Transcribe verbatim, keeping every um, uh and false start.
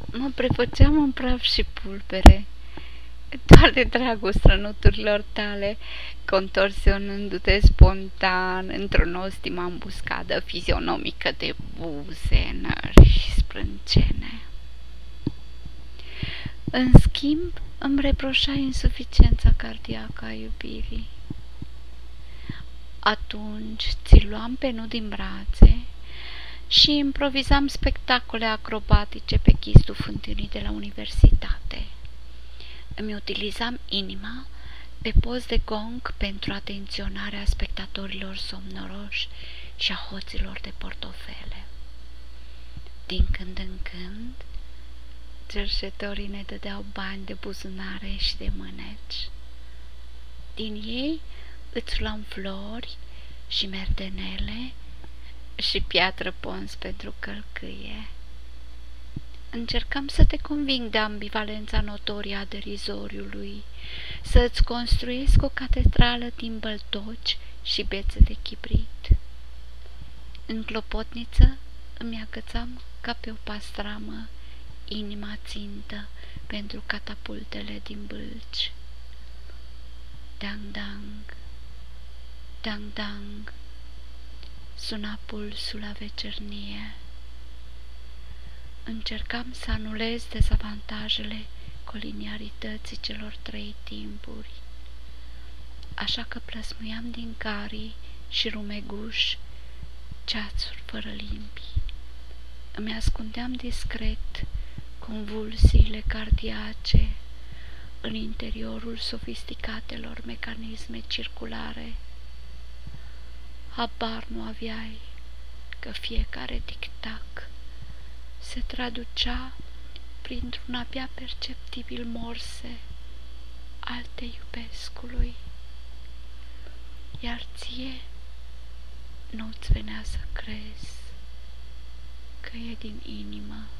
Mă prefăceam în praf și pulbere, doar de dragul strănuturilor tale, contorsionându-te spontan într-o nostimă ambuscadă fizionomică de buze, nări și sprâncene. În schimb, îmi reproșai insuficiența cardiacă a iubirii. Atunci ți luam pe nud din brațe și improvizam spectacole acrobatice pe ghizdul fântânii de la universitate. Îmi utilizam inima pe post de gong pentru atenționarea spectatorilor somnoroși și a hoților de portofele. Din când în când, cerșetorii ne dădeau bani de buzunare și de mâneci. Din ei îți luam flori și merdenele și piatră pons pentru călcâie. Încercam să te conving de ambivalența notorie a derizoriului, să îți construiesc o catedrală din băltoci și bețe de chibrit. În clopotniță îmi agățam ca pe o pastramă inima țintă pentru catapultele din bâlci. Dang-dang, dang-dang, suna pulsul la vecernie. Încercam să anulez dezavantajele coliniarității celor trei timpuri, așa că plăsmuiam din carii și rumeguși ceațuri fără limbi. Îmi ascundeam discret convulsiile cardiace în interiorul sofisticatelor mecanisme circulare. Habar nu aveai că fiecare tic-tac se traducea printr-un abia perceptibil morse al te iubescului, iar ție nu-ți venea să crezi că e din inimă.